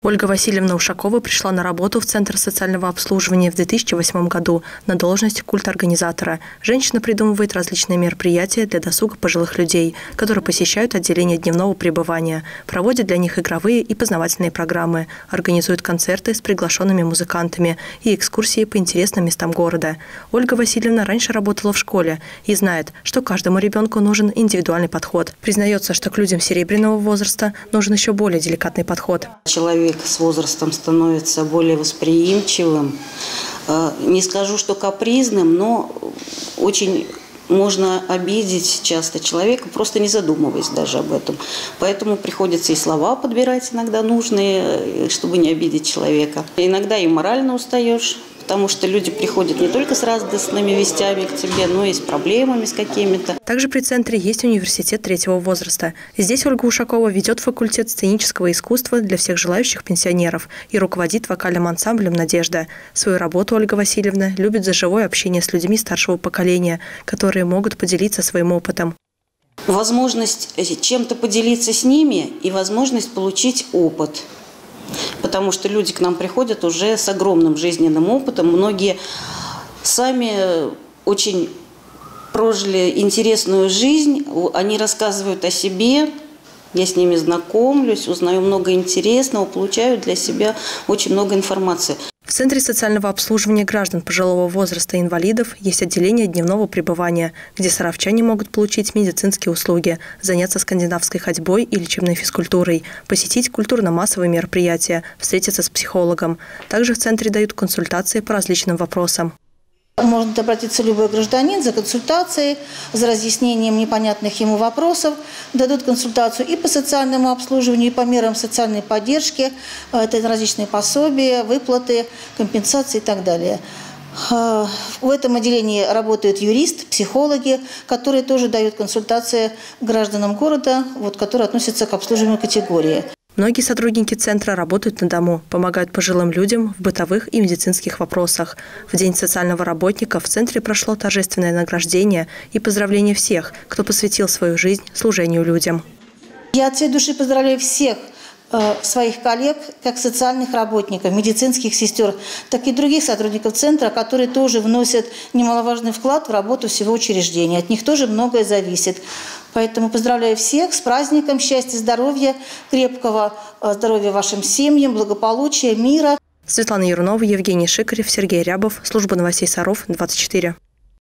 Ольга Васильевна Ушакова пришла на работу в Центр социального обслуживания в 2008 году на должность культорганизатора. Женщина придумывает различные мероприятия для досуга пожилых людей, которые посещают отделение дневного пребывания, проводит для них игровые и познавательные программы, организует концерты с приглашенными музыкантами и экскурсии по интересным местам города. Ольга Васильевна раньше работала в школе и знает, что каждому ребенку нужен индивидуальный подход. Признается, что к людям серебряного возраста нужен еще более деликатный подход. Человек с возрастом становится более восприимчивым. Не скажу, что капризным, но очень можно обидеть часто человека, просто не задумываясь даже об этом. Поэтому приходится и слова подбирать иногда нужные, чтобы не обидеть человека. Иногда и морально устаешь, потому что люди приходят не только с радостными вестями к тебе, но и с проблемами с какими-то. Также при центре есть университет третьего возраста. Здесь Ольга Ушакова ведет факультет сценического искусства для всех желающих пенсионеров и руководит вокальным ансамблем «Надежда». Свою работу Ольга Васильевна любит за живое общение с людьми старшего поколения, которые могут поделиться своим опытом. Возможность чем-то поделиться с ними и возможность получить опыт. Потому что люди к нам приходят уже с огромным жизненным опытом. Многие сами очень прожили интересную жизнь. Они рассказывают о себе. Я с ними знакомлюсь, узнаю много интересного, получаю для себя очень много информации. В Центре социального обслуживания граждан пожилого возраста и инвалидов есть отделение дневного пребывания, где саровчане могут получить медицинские услуги, заняться скандинавской ходьбой и лечебной физкультурой, посетить культурно-массовые мероприятия, встретиться с психологом. Также в Центре дают консультации по различным вопросам. Может обратиться любой гражданин за консультацией, за разъяснением непонятных ему вопросов. Дадут консультацию и по социальному обслуживанию, и по мерам социальной поддержки. Это различные пособия, выплаты, компенсации и так далее. В этом отделении работают юристы, психологи, которые тоже дают консультации гражданам города, которые относятся к обслуживаемой категории. Многие сотрудники центра работают на дому, помогают пожилым людям в бытовых и медицинских вопросах. В День социального работника в центре прошло торжественное награждение и поздравление всех, кто посвятил свою жизнь служению людям. Я от всей души поздравляю всех своих коллег, как социальных работников, медицинских сестер, так и других сотрудников центра, которые тоже вносят немаловажный вклад в работу всего учреждения. От них тоже многое зависит. Поэтому поздравляю всех с праздником, счастья, здоровья, крепкого здоровья вашим семьям, благополучия, мира. Светлана Ярунова, Евгений Шикарев, Сергей Рябов. Служба новостей Саров, 24.